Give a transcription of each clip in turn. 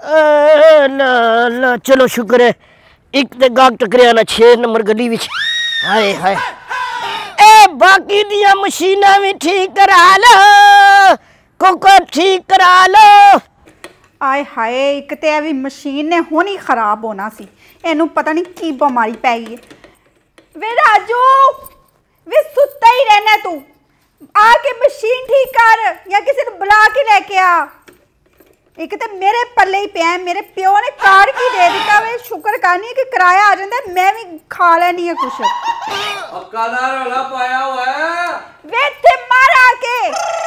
ला ला चलो शुक्र है एक ते गाग टकरिया ना 6 नंबर गली विच। हाय हाय ए बाकी दिया मशीना भी ठीक करा लो, कुकर ठीक करा लो। आए हाय एक ते भी मशीन ने हुण ही खराब होना सी, इनू पता नहीं की बीमारी पै गई है। वे राजू वे सुत्ता ही रहना तू, आके मशीन ठीक कर या किसी ने बुला के लेके आ। एक तो मेरे पल्ले ही पे, मेरे प्यो ने कार की दे दिता वे, शुक्र करनी है कि किराया आ जाता, मैं भी खा लेनी है कुछ। अक्कादार वाला पाया हुआ है वे थे मारा के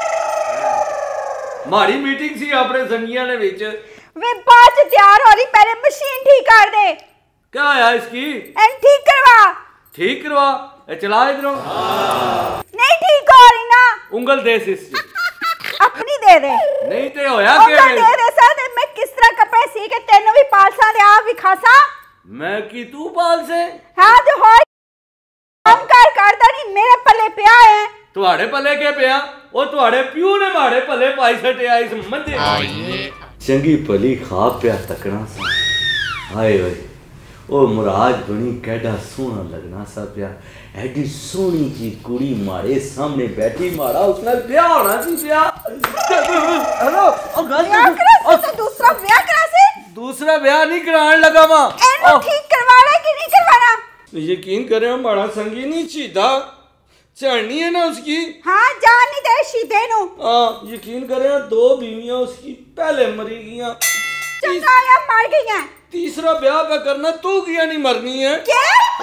मारी मीटिंग सी अपने संगिया ने विच वे बाद च तैयार हो रही, पहले मशीन ठीक कर दे। क्या है इसकी? एंड ठीक करवा। ठीक करवा चला इधरों। नहीं ठीक हो रही ना, उंगल दे इससे अपनी दे दे। नहीं ते होया क्या दे दे साथ मैं किस तरह कपड़े सी के तेनों भी पालसा दे आप भी खासा। मैं की तू पाल से? हां जो हो काम करदा नहीं मेरे पल्ले पिया है। तुम्हारे पल्ले के पिया? ओ तुम्हारे प्यू ने मारे पल्ले पाई सटिया इस मंदे चंगी भली खा पिया तकना सा। हाय ओए ओ मुराद बनी कैडा सोना लगना सा पिया, एडी सोनी जी कुड़ी मारे सामने बैठी, मारा उसने ब्याह होना सी पिया। हेलो ओ गल दूसरा ब्याह करा से? दूसरा ब्याह नहीं कराने लगा मां, एनो ठीक करवाना कि नहीं करवाना? यकीन करे हमारा संगी नहीं चीता चढ़नी है ना उसकी। हाँ जान नहीं दे शीदे नु। हाँ यकीन करे 2 बीवियां उसकी पहले मरी गईं, चंगा या मर गईं। तीसरा ब्याह पे करना तू किया नहीं मरनी है क्या?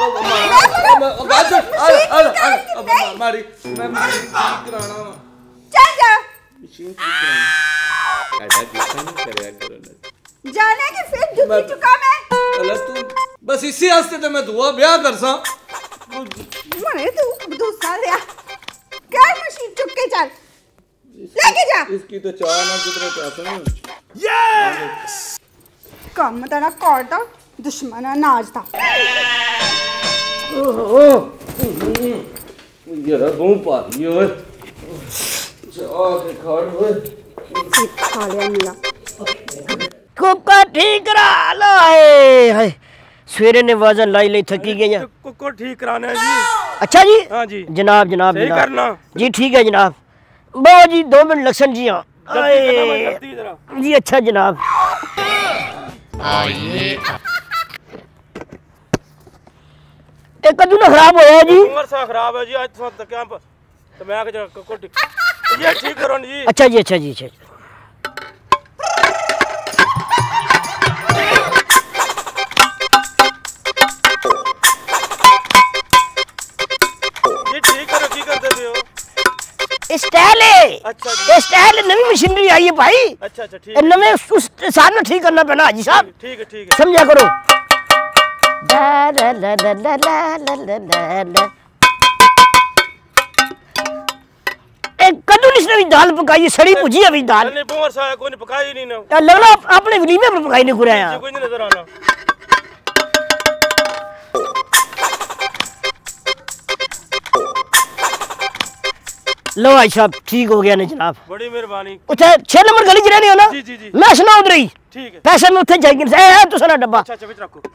मारी मैं मशीन ठीक कराना चल जा मशीन ठीक कराना ऐसा गुस्सा नहीं करया करो जाने की फिर झुकी चुका मैं। अल्लाह तू बस इसी वास्ते तो मैं दुआ ब्याह करसा मरे तू दूसरा लिया क्या मशीन चुक के चल लेके जा। इसकी तो चाह ना कितने चाहते यस कम तेरा करदा दुश्मन अनाज था। ये बहू पाली ओए जा के खड़ ओए खा लिया मिला कुकर ठीक करा लो। हाय हाय सवेरे ने वजन लाई ले थकी गई। कुकर ठीक कराना है जी। अच्छा जी हाँ जी जनाब जनाब सही करना जी ठीक है जनाब। बहुत जी 2 मिनट लक्षण जी। हाँ जी अच्छा जनाब। कदू ना खराब होया जी? उमर सा खराब है जी आज तक क्या तो मैं आके कुकर ठीक ये ठीक करो जी। अच्छा जी अच्छा जी अच्छा स्टाइल है। अच्छा स्टाइल नवी मशीनरी आई है भाई। अच्छा अच्छा ठीक है नवे उस साथ में ठीक करना पैना हाजी साहब। ठीक है समझा करो। ला ला ला ला ला ला ला ला एक कद्दू ने दाल पकाई सड़ी भुजी अभी दाल नहीं बुमर सा कोई ने पकाई नहीं ना लगना अपने वलीमे पर पकाई नहीं कुराया कोई नहीं नजर आना। लो भाई साहब ठीक हो गया ना जनाब। बड़ी मेहरबानी। उठे 6 नंबर गली च रहने हो ना? जी जी जी मैं सुना उधर ही ठीक है पैसे में उठे जाएंगे ए तो सारा डब्बा। अच्छा विच रखो।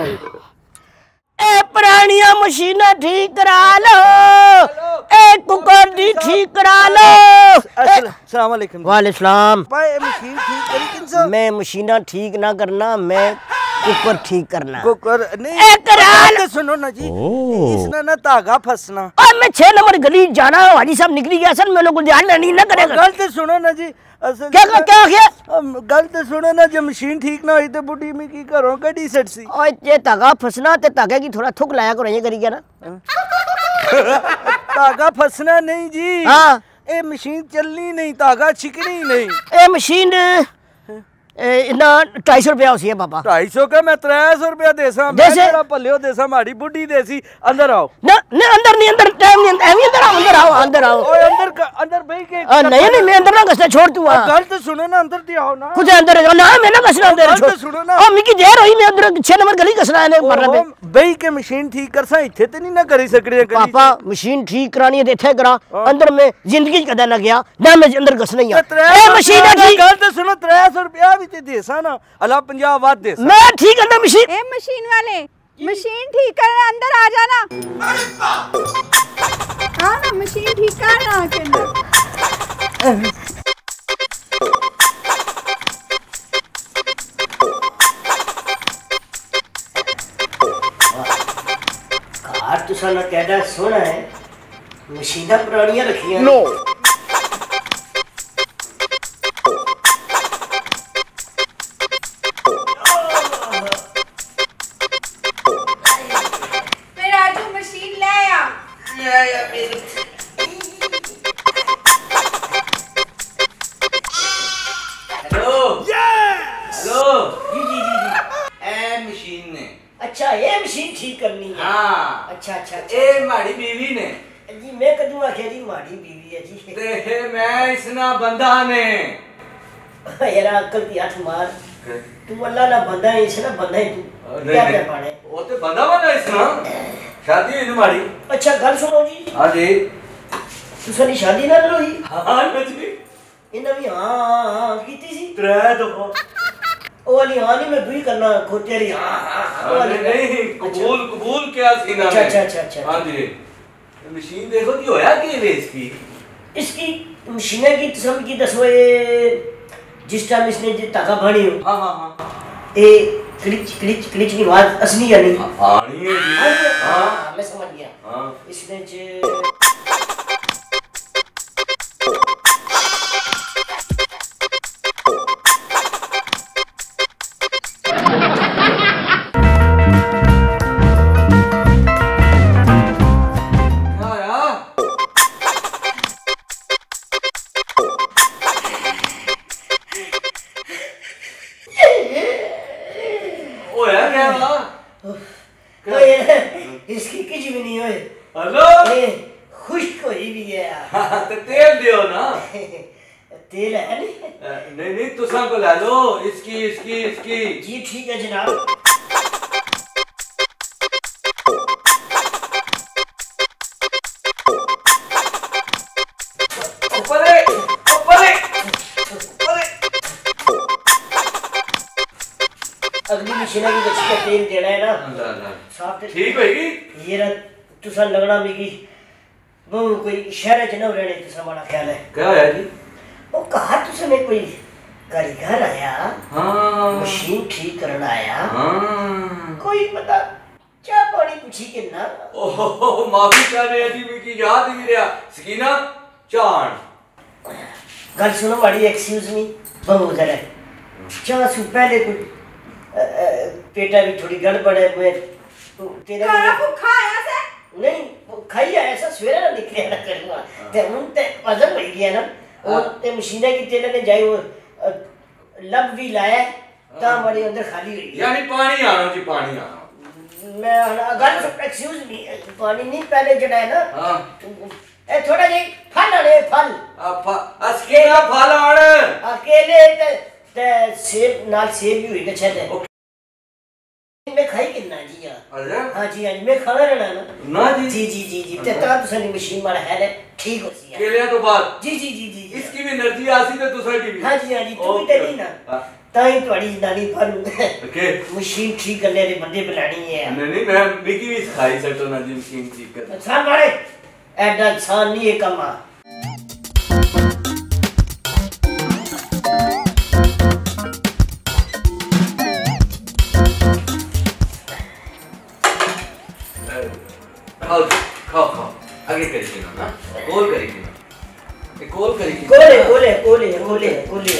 ए पुरानिया मशीना ठीक करा लो, ए कुकर दी ठीक करा लो। अस्सलाम वालेकुम। वालेकुम सलाम। भाई मशीन ठीक करी किनसा? मैं मशीना ठीक ना करना, मैं कुकर ठीक करना। कुकर नहीं ए कराल तो सुनो ना जी, इसने ना धागा फंसना। और मैं 6 नंबर गली जाना हाजी साहब निकली गया सर मैंने को ध्यान नहीं ना करेगा। गल तो सुनो ना जी क्या गल तो सुनो ना जो मशीन ठीक ना हुई तो बुढ़ी में की करो कड़ी सटसी। और ये धागा फंसना ते धागे की थोड़ा थुक लाया करो ये करी गया ना। धागा फंसना नहीं जी। हाँ ए मशीन चलनी नहीं, धागा छिकनी नहीं। ए मशीन इतना 250 रुपया उसी है बाबा। 250 का मैं 300 रुपया देसा मेरा पल्लियो देसा माड़ी बुढ़ी देसी। अंदर आओ ना ना अंदर नहीं अंदर टाइम नहीं अंदर आओ अंदर आओ अंदर आओ। ओए अंदर भाई के नहीं नहीं मैं अंदर ना घसना छोड़ तू। गल तो सुनो ना अंदर दी आओ ना। कुछ अंदर ना मैं ना घसना अंदर छोड़ सुनो ना। ओ मिकी देर होई मैं अंदर 6 नंबर गली घसना है मरना पे भाई के मशीन ठीक करसा इथे ते नहीं ना करी सकड़े पापा मशीन ठीक करानी है देथे करा अंदर में जिंदगी कदा ना गया ना मैं अंदर घसना ही है। ए मशीन ठीक गल तो सुनो 300 रुपया भी ते देसा ना अला 50 वाद देसा। मैं ठीक करना मशीन। ए मशीन वाले, मशीन ठीक करना, अंदर आ जाना। हाँ ना, मशीन ठीक करना के अंदर। कार तुसा ना कहना सोना है, मशीना पुरानियां रखियां। नो राजू मशीन ले आ। हेलो हेलो जी जी जी जी। ए मशीन ने अच्छा ये मशीन ठीक करनी है। हाँ अच्छा अच्छा अच्छा। ए माड़ी बीवी ने जी मैं कदू आखे जी माड़ी बीवी है जी। ते मैं इसना बंदा ने यार अक्ल की हाथ मार, तू अल्लाह ना बंदा है, इसना बंदा है तू। क्या क्या पाने वो ते बंदा बना इसना शादी हुई माड़ी। अच्छा गल सुनो जी, हाँ जी तुसानी शादी ना होई? हाँ जी इन्हें भी हाँ कीती सी। 3 दफा ओ वाली हाँ नहीं, मैं दुई करना खोते वाली हाँ हाँ वो वाली नहीं कबूल कबूल क्या सी ना। अच्छा अच्छा अच्छा अच्छा। हाँ जी मशीन देखो की होया की वे इसकी मशीनें की किस्म की दसो ये जिस टाइम इसने जो ताका भानी हो। हाँ हाँ हाँ ए क्लिच क्लिच क्लिच की आवाज असली या नहीं? आनी है जी। हाँ मैं समझ गया। हाँ इसने जो इसकी किच भी नहीं होए। हेलो खुश्क हुई भी है। तो तेल दियो ना। तेल है नहीं? नहीं नहीं तुसा को ला लो इसकी इसकी इसकी। जी ठीक है जनाब। ऊपर ऊपर अगली मशीन की बच्ची का तेल देना है ना साफ ठीक होगी। ये ना तुसा लगना भी कि वो कोई शहर च ना रहने तुसा बड़ा ख्याल है। क्या है जी? वो कहा तुसने कोई कारीगर आया, हाँ मशीन ठीक करना आया, हाँ कोई बता चाह पानी पूछी के ना। ओह माफी चाहने जी मुझे याद ही नहीं रहा। सकीना चाण गल सुनो बड़ी एक्सक्यूज मी बहु उधर है चाह सु पहले कोई पेटा भी थोड़ी गड़बड़ है। मैं तेरा खाना भूखा आया से नहीं खाई आया ऐसा सवेरे ना निकले ना करूंगा ते उन ते वजन हो गया ना। और ते मशीने की तेल ने जाई वो लब भी लाया ता बड़ी अंदर खाली हुई यानी पानी आना जी पानी आना। मैं गल एक्सक्यूज मी पानी नहीं पहले जड़ा है ना। हाँ ए थोड़ा जी फल आने फल असकेला फल आने अकेले ते सेब नाल सेब भी हुई गछे ते मैं खाई कितना जी यार। अरे हाँ जी हाँ जी मैं खाना रहना ना ना जी जी जी जी जी ते ता तुसानी मशीन मारा है ना ठीक हो सी केलिया तो बाद जी जी जी जी इसकी भी एनर्जी आसी ते तुसा की भी। हाँ जी तू भी तेरी ना ताई तुम्हारी जनानी पर ओके मशीन ठीक करने वाले बंदे बुलानी है। नहीं नहीं मैं मिकी भी सिखाई सकता ना जी मशीन ठीक कर। इंसान मारे ऐडा इंसान नहीं है कमा। खाओ खाओ खाओ आगे करेगी ना गोल करेगी ना गोल करेगी कोले कोले कोले कोले कोले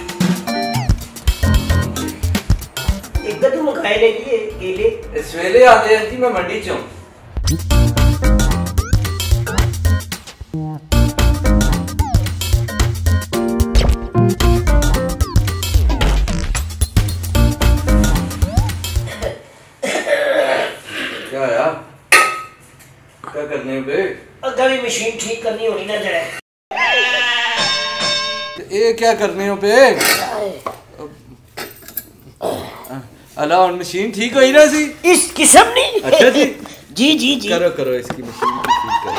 एक कदू मंगाए ने लिए केले इस वेले आते हैं जी मैं मंडी चूं। क्या यार क्या करने पे अगली मशीन ठीक करनी होनी ना जरा। ये क्या करने हो पे अला और मशीन ठीक हुई ना सी इस किस्म नहीं। अच्छा जी जी जी जी करो करो इसकी मशीन को ठीक करो।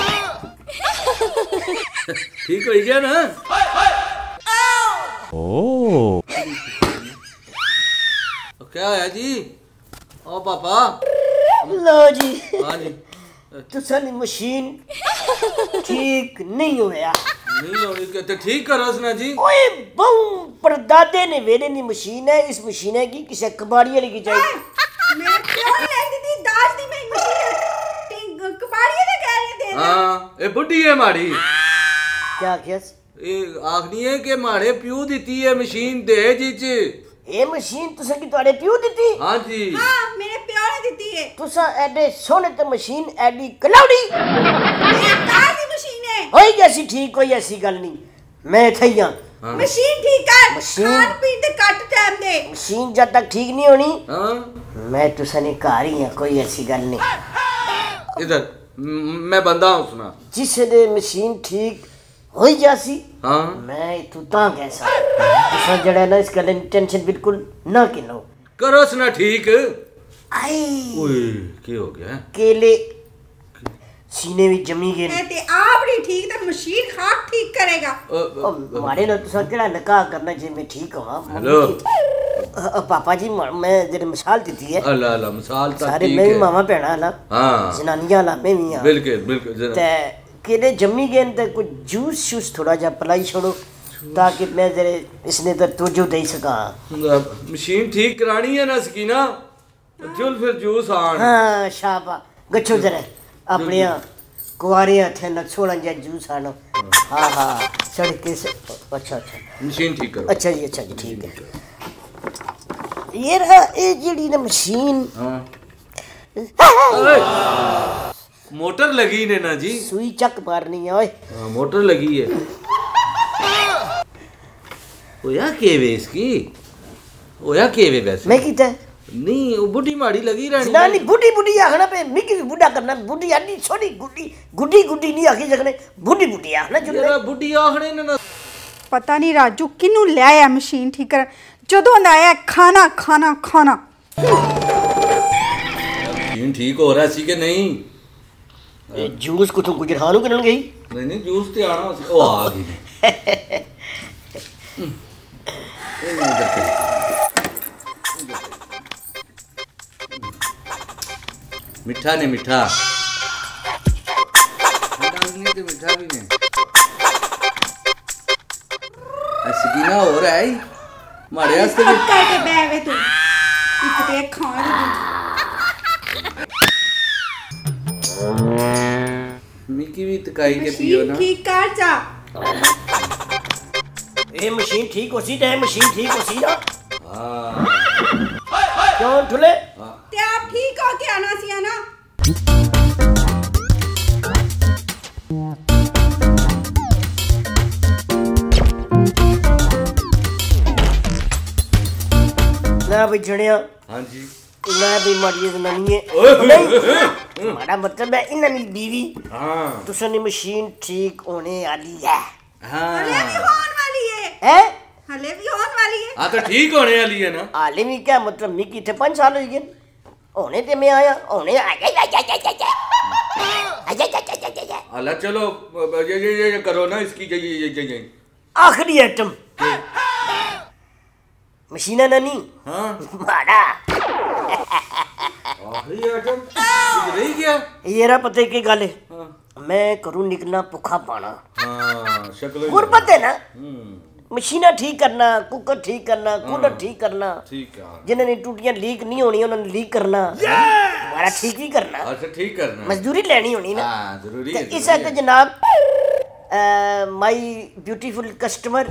ठीक हो गया ना। क्या है जी? ओ पापा। लो जी हाँ जी। तुसानी मशीन ठीक नहीं होया। नहीं होनी कहते ठीक करो उसने जी। ओए बहु परदादे ने वेले नी मशीन है, इस मशीन है की किसी कबाड़ी वाली की चाहिए। मेरे प्यो ने ले दी दाज दी मेरी मशीन कबाड़ी ने कह रहे थे। हाँ ये बुढ़ी है माड़ी। क्या कियस? ये आखनी है कि माड़े प्यू दी है मशीन दे जी च। ये मशीन तुसा की तुम्हारे प्यू दी? हाँ जी। हाँ मेरे प्यो ने दी है। तुसा एडे सोने ते मशीन एडी कलाउडी मेरी दाज दी मशीन है। होई जैसी ठीक कोई ऐसी गल नहीं। मैं थैया मशीन ठीक कर। मशीन- खान पीन ते कट टाइम दे। मशीन जब तक ठीक नहीं होनी हाँ मैं तुसा ने घर ही हां, कोई ऐसी गल नहीं। इधर मैं बंदा हूँ सुना। जिस दे मशीन ठीक होई जासी हाँ मैं तू ता कैसा तुसा जड़ा ना इस गल दी टेंशन बिल्कुल ना किनो करो सुना ठीक। आई ओए क्या हो गया? केले सीने में जमी गए ए ते आप नहीं ठीक ते मशीन खाक ठीक करेगा। मारे ना तुसा केड़ा निकाह करना जे मैं ठीक हूं। हेलो। पापा जी मैं जेरे मिसाल दी है अल्लाह अल्लाह मिसाल तो सारे ठीक मैं भी है। मामा भैणा ना हाँ जनानियां ला मैं भी हां बिल्कुल बिल्कुल जरा। ते केले जमी गए ते कुछ जूस शूस थोड़ा जा पिलाई छोड़ो ताकि मैं जरे इसने तो तवज्जो दे सका। मशीन ठीक करानी है ना सकीना। चल फिर जूस आन। हाँ शाबा गच्छो जरा अपने कुआरे थे न छोड़ा जा जूस आनो। हाँ हाँ सड़के से अच्छा अच्छा मशीन ठीक करो। अच्छा जी ठीक है। ये रहा ये जेड़ी ना मशीन हाँ मोटर लगी ने ना जी। सुई चक मारनी है ओए। हाँ मोटर लगी है। ओया केवे इसकी ओया केवे वैसे मैं कीता है? नहीं वो बुढ़ी माड़ी लगी रहनी। ना नहीं बुढ़ी बुढ़ी आखना पे मिकी भी बुढ़ा करना बुढ़ी आनी छोटी गुड्डी गुड्डी गुड्डी नहीं आखी सकने बुढ़ी बुढ़ी आखना जरा जुल्ले। बुढ़ी आखने ने ना। पता नहीं राजू किनू ले आया मशीन ठीक कर जदों दा आया खाना खाना खाना। मशीन ठीक हो रहा सी के नहीं? ये जूस को तो गुजरानू करन गई। नहीं जूस ते आना सी। ओ आ गई। मीठा ने मीठा नहीं तो मीठा भी नहीं। सकीना हो रहा है मारे वास्ते भी। चुप करके बैठे तू एक ते खाने मिकी भी तकाई के पियो मशीन ना। ठीक कर जा। ये मशीन ठीक हो सी ते मशीन ठीक हो सी ना हाँ क्यों ठुले? ते आप ठीक हो के आना सी ना। ना भाई जणिया हाँ जी। मैं भी माड़ी जनानी है ओए, नहीं हमारा मतलब है इन्हां बीवी हाँ तुसानी मशीन ठीक होने वाली है। हले भी हाँ होने वाली है। हैं? हले भी होने वाली है। हाँ तो ठीक होने वाली है ना। आलिमी क्या मतलब मिकी थे 5 साल हो गए होने ते मैं आया होने आ अल्लाह चलो ये करो ना इसकी ये आखिरी आइटम मशीना नानी हाँ माड़ा आखिरी आइटम रही गया। ये रहा पते की गल है हाँ मैं करूँ निकलना भुखा पाना हाँ शक्ल गुरबत है ना मशीना ठीक करना कुकर ठीक करना कूलर ठीक करना ठीक है। जिन्होंने टूटियां लीक नहीं होनी उन्होंने लीक करना हमारा ठीक ही करना अच्छा ठीक करना है। मजदूरी लेनी होनी ना। हाँ जरूरी है इस हक जनाब माई ब्यूटीफुल कस्टमर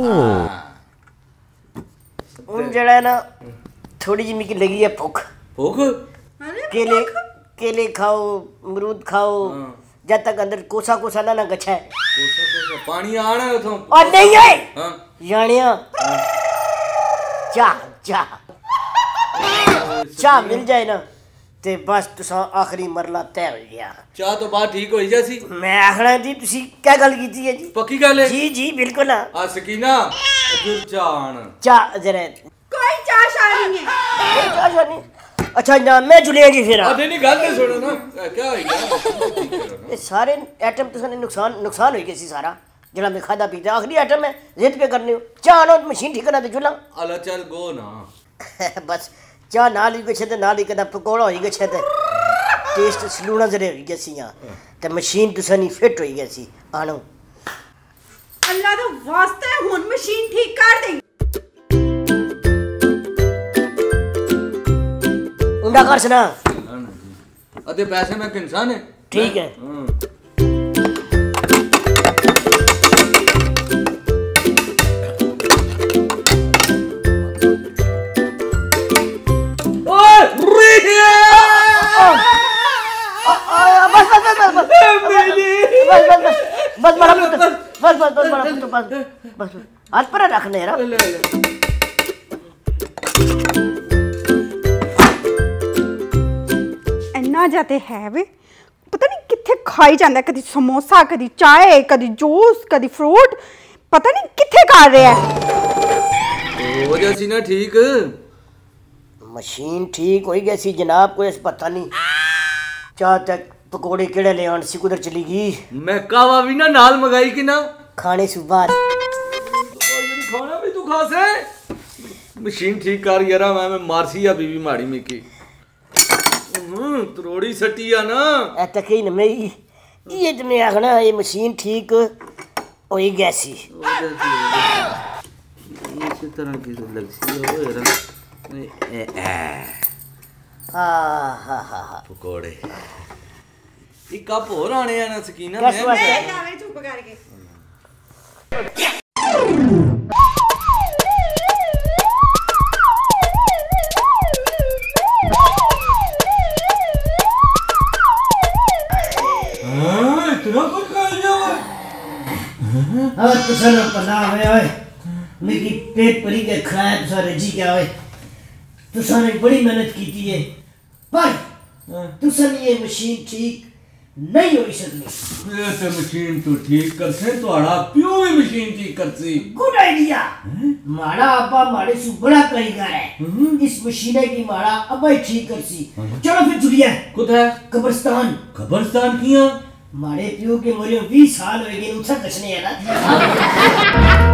उन जड़ा है ना थोड़ी जी मिकी लगी है भूख भूख हले केले केले खाओ अमरूद खाओ जब तक अंदर कोसा कोसा ना गच्छा है कोसा कोसा पानी आना है उथों। और नहीं है हाँ यानिया चाह चाह चाह मिल जाए ना ते बस तुसा आखिरी मरला तय हो गया। चाह तो बात ठीक होई जैसी। मैं आखना जी तुसी क्या गल कीती है जी? पक्की गल है। जी जी बिल्कुल हाँ। आ सकीना अजुर चाहन चाह जरा कोई चाशा नहीं है। कोई चाह शाह नहीं। अच्छा ना मैं जुलेगी फिर आ नहीं गल तो सुनो ना क्या होई गया ठीक करो ना। ये सारे आइटम तुसा ने नुकसान हो गया सी सारा जरा मैं खादा पीता आखिरी आइटम है जिद पे करने हो चाह नो मशीन ठीक करना ते चुला अल्लाह चल गो ना। बस चाह नाल ही गए थे नाल ही कदा पकौड़ा हो गए थे टेस्ट सलूना जरे हो गया सी ते मशीन तुसा नहीं फिट हो गई सी आनो अल्लाह दा वास्ता है हुन मशीन ठीक कर दे उंडा कर सना अते पैसे मैं किंसा ने ठीक है बस बड़ा पुत्र बस बस बस बड़ा पुत्र बस बस हाथ पर रखने यार इन्ना जाते है वे पता नहीं किथे खाई जांदा कदी समोसा कदी चाय कदी जूस कदी फ्रूट पता नहीं किथे कर रहा है हो जासी ना ठीक मशीन ठीक हो गई सी जनाब कोई पता नहीं चाह तक पकोड़े केड़े ले आन सी कुदर चली गई मैं कावा भी ना नाल मंगाई कि ना खाने सुबार खाना भी तू खा से मशीन ठीक कर यार मैं मारसी या बीबी माड़ी मिकी त्रोड़ी सटिया ना ए तक ही न मेरी ये तो मैं आखना ये मशीन ठीक हो ही गई सी इस तरह की लगसी हो यार हा पकोड़े एक कप और आने आना सकीना बस बस जावे चुप करके इतना कुछ कर जाओ अब तो सर पता है ओए मेरी पेट परी के खाया तो सारे जी क्या ओए तो सारे बड़ी मेहनत की थी है पर तो सर ये मशीन ठीक नहीं हो सकती ये तो मशीन तो ठीक कर से तो आड़ा प्यो भी मशीन ठीक कर सी गुड आइडिया माड़ा अब्बा माड़े से बड़ा कारीगर है इस मशीन की माड़ा अब्बा ही ठीक कर सी चलो फिर जुड़िया कुछ है कब्रिस्तान किया माड़े प्यो के मरे 20 साल हो गए उठा कछने है ना